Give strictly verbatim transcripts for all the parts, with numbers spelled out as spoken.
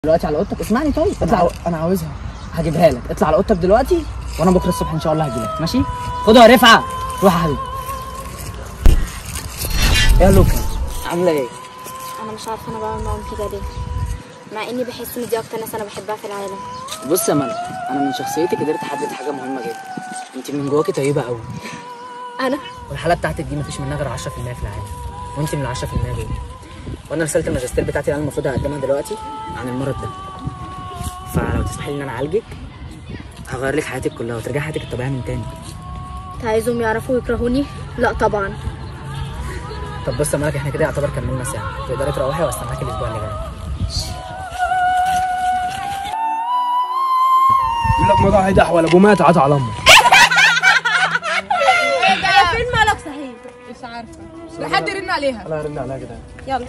دلوقتي على اوضتك. اسمعني طيب، اطلع. انا عاوزها. هجيبها لك. اطلع على اوضتك دلوقتي وانا بكره الصبح ان شاء الله هجيلك. ماشي؟ خدها يا رفعه. روح يا حبيبي. يا لوكا عامله ايه؟ انا مش عارفه انا بعمل معاهم كده ليه، مع اني بحس ان دي اكتر ناس انا بحبها في العالم. بص يا ملك، انا من شخصيتك قدرت احدد حاجه مهمه جدا. انت من جواكي طيبه قوي. انا والحاله بتاعتك دي مفيش منها غير عشرة في المية في العالم، وانت من ال عشرة في المية دول. وانا رساله الماجستير بتاعتي اللي انا المفروض اقدمها دلوقتي عن المرض ده، فلو تسمحي لي ان انا اعالجك هغير لك حياتك كلها وترجعي حياتك الطبيعيه من تاني. انت عايزهم يعرفوا يكرهوني؟ لا طبعا. طب بص يا ملك، احنا كده يعتبر كملنا ساعه، تقدري تروحي واستناكي الاسبوع اللي جاي. يقول لك موضوع هيدح ولا ابو مات عطى على امه. فين مالك صحيح؟ مش عارفه. لحد يرن عليها. انا هرن عليها كده. يلا.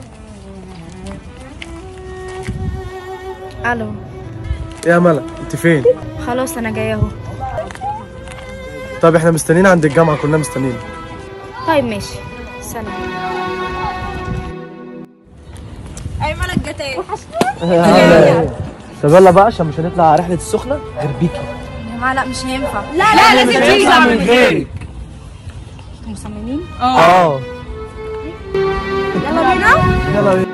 الو. يا ملك انت فين؟ خلاص انا جايه اهو. طيب احنا مستنيين عند الجامعه، كلنا مستنيين. طيب ماشي، سلام. اي مالك جت ايه؟ طب يلا بقى عشان مش هنطلع رحله السخنه غير بيكي. يا جماعه لا مش هينفع. لا لا لازم تيجي من غيرك. انتوا مصممين؟ اه يلا بينا. يلا بينا.